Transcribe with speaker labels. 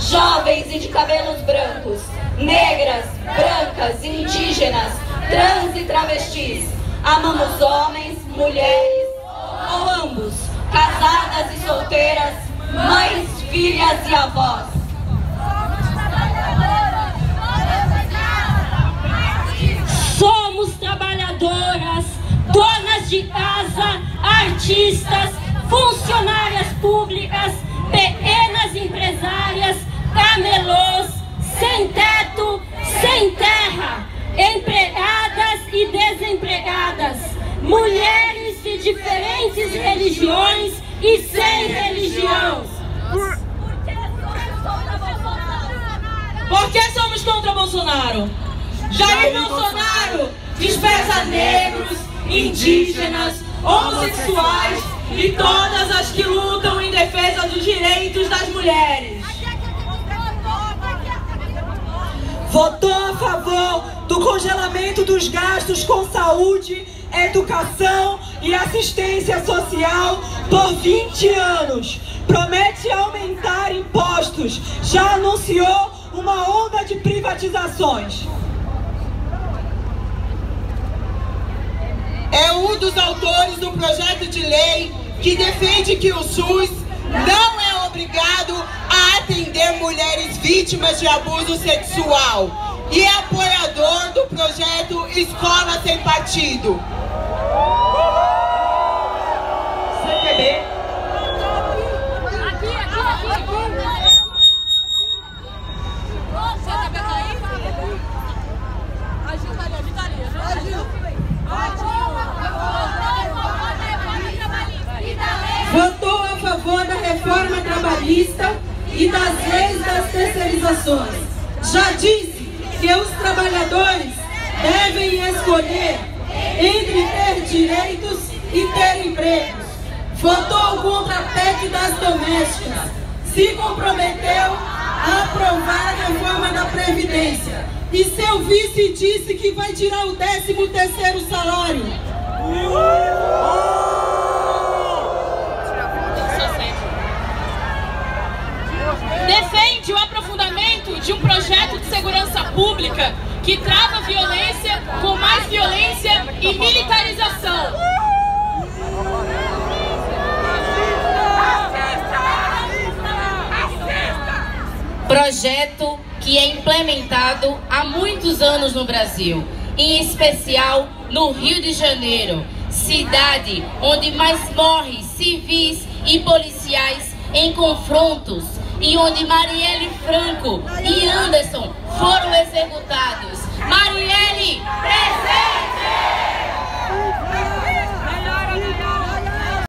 Speaker 1: jovens e de cabelos brancos, negras, brancas, indígenas, trans e travestis. Amamos homens, mulheres ou ambos, casadas e solteiras, mães, filhas e avós.
Speaker 2: Somos trabalhadoras, donas de casa, artistas, funcionárias públicas, pequenas empresárias, camelôs, sem teto, sem terra, empregadas e desempregadas, mulheres de diferentes religiões e sem religião.
Speaker 3: Por que somos contra Bolsonaro? Jair Bolsonaro despreza negros, indígenas, homossexuais e todas as que lutam em defesa dos direitos das mulheres.
Speaker 4: Votou a favor do congelamento dos gastos com saúde, educação e assistência social por 20 anos. Promete aumentar impostos. Já anunciou uma onda de privatizações.
Speaker 5: É um dos autores do projeto de lei que defende que o SUS não é obrigado a atender mulheres vítimas de abuso sexual e é apoiador do projeto Escola Sem Partido.
Speaker 4: CPB.
Speaker 6: Votou a favor da reforma trabalhista e das leis das terceirizações. Já disse que os trabalhadores devem escolher entre ter direitos e ter empregos. Votou contra a PEC das domésticas. Se comprometeu a aprovar a reforma da Previdência. E seu vice disse que vai tirar o 13º salário.
Speaker 3: Defende o aprofundamento de um projeto de segurança pública que trava a violência com mais violência e militarização.
Speaker 7: Projeto que é implementado há muitos anos no Brasil, em especial no Rio de Janeiro, cidade onde mais morrem civis e policiais em confrontos e onde Marielle Franco e Anderson foram executados. Marielle, presente!